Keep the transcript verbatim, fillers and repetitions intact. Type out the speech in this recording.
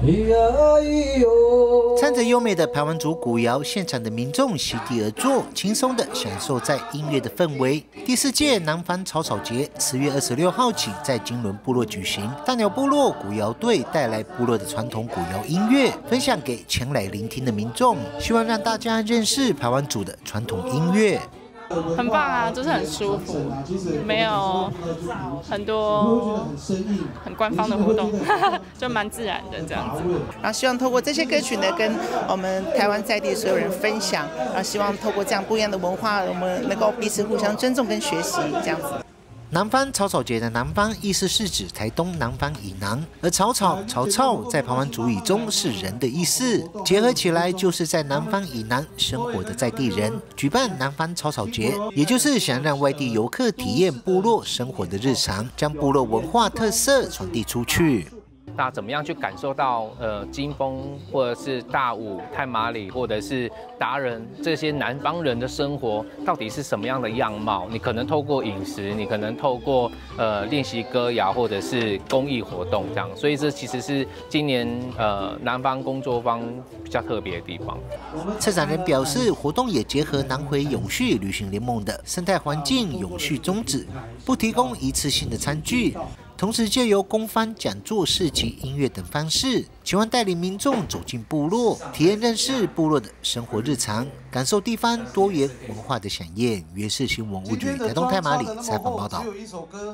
唱着优美的排湾族古谣，现场的民众席地而坐，轻松地享受在音乐的氛围。第四届南方草草节十月二十六号起在金轮部落举行，大鸟部落古谣队带来部落的传统古谣音乐，分享给前来聆听的民众，希望让大家认识排湾族的传统音乐。 很棒啊，就是很舒服，没有很多很官方的活动，就蛮自然的这样子。 然后希望透过这些歌曲呢，跟我们台湾在地所有人分享，然后希望透过这样不一样的文化，我们能够彼此互相尊重跟学习这样子。 南方草草节的南方意思是指台东南方以南，而草草、草草在排湾族语中是人的意思，结合起来就是在南方以南生活的在地人。举办南方草草节，也就是想让外地游客体验部落生活的日常，将部落文化特色传递出去。 那怎么样去感受到呃金峰或者是大武、太麻里或者是达人这些南方人的生活到底是什么样的样貌？你可能透过饮食，你可能透过呃练习歌谣或者是公益活动这样，所以这其实是今年呃南方工作坊比较特别的地方。 策展人表示，活动也结合南回永续旅行联盟的生态环境永续宗旨，不提供一次性的餐具。 同时，借由公番、讲座、市集、音乐等方式，希望带领民众走进部落，体验认识部落的生活日常，感受地方多元文化的飨宴。原是新闻物局台东太麻里采访报道。